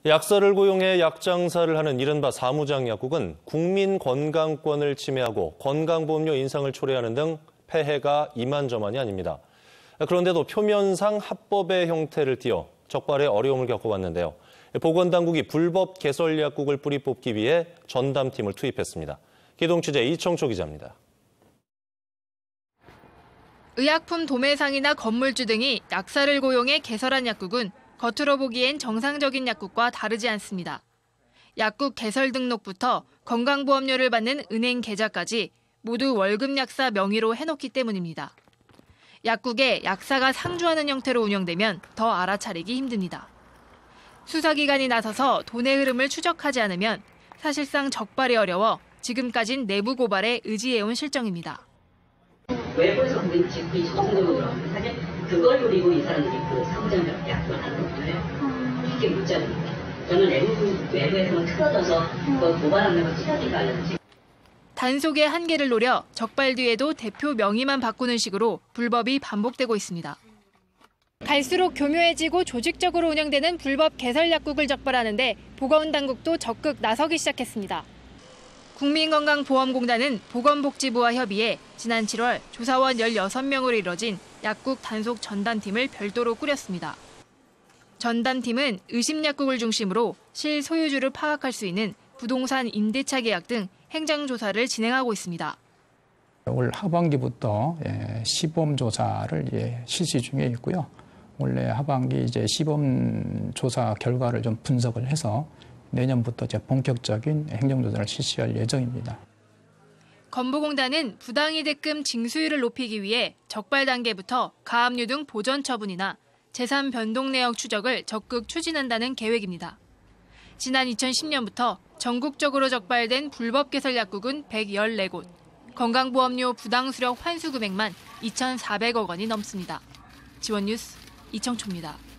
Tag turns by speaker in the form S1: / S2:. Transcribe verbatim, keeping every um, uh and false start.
S1: 약사를 고용해 약 장사를 하는 이른바 사무장 약국은 국민 건강권을 침해하고 건강보험료 인상을 초래하는 등 폐해가 이만저만이 아닙니다. 그런데도 표면상 합법의 형태를 띠어 적발에 어려움을 겪어왔는데요. 보건당국이 불법 개설 약국을 뿌리 뽑기 위해 전담팀을 투입했습니다. 기동취재 이청초 기자입니다.
S2: 의약품 도매상이나 건물주 등이 약사를 고용해 개설한 약국은 겉으로 보기엔 정상적인 약국과 다르지 않습니다. 약국 개설 등록부터 건강보험료를 받는 은행 계좌까지 모두 월급 약사 명의로 해놓기 때문입니다. 약국에 약사가 상주하는 형태로 운영되면 더 알아차리기 힘듭니다. 수사기관이 나서서 돈의 흐름을 추적하지 않으면 사실상 적발이 어려워 지금까진 내부 고발에 의지해온 실정입니다.
S3: 외부에서 그 지분이 정상적으로 들어가면 사실 그걸 노리고 이 사람들이 그 사무장 약속을 하는 거예요. 이게 문제입니다. 저는 외부, 외부에서는 틀어져서 그 고발하는 찢어지가라든지.
S2: 단속의 한계를 노려 적발 뒤에도 대표 명의만 바꾸는 식으로 불법이 반복되고 있습니다. 갈수록 교묘해지고 조직적으로 운영되는 불법 개설 약국을 적발하는데 보건당국도 적극 나서기 시작했습니다. 국민건강보험공단은 보건복지부와 협의해 지난 칠월 조사원 열여섯 명으로 이뤄진 약국 단속 전담팀을 별도로 꾸렸습니다. 전담팀은 의심약국을 중심으로 실소유주를 파악할 수 있는 부동산 임대차 계약 등 행정조사를 진행하고 있습니다.
S4: 올 하반기부터 시범 조사를 실시 중에 있고요. 올해 하반기 이제 시범 조사 결과를 좀 분석을 해서 내년부터 이제 본격적인 행정조사를 실시할 예정입니다.
S2: 건보공단은 부당이득금 징수율을 높이기 위해 적발 단계부터 가압류 등 보전 처분이나 재산 변동 내역 추적을 적극 추진한다는 계획입니다. 지난 이천십 년부터 전국적으로 적발된 불법 개설 약국은 백십사 곳, 건강보험료 부당 수령 환수 금액만 이천사백억 원이 넘습니다. 지원 뉴스 이청초입니다.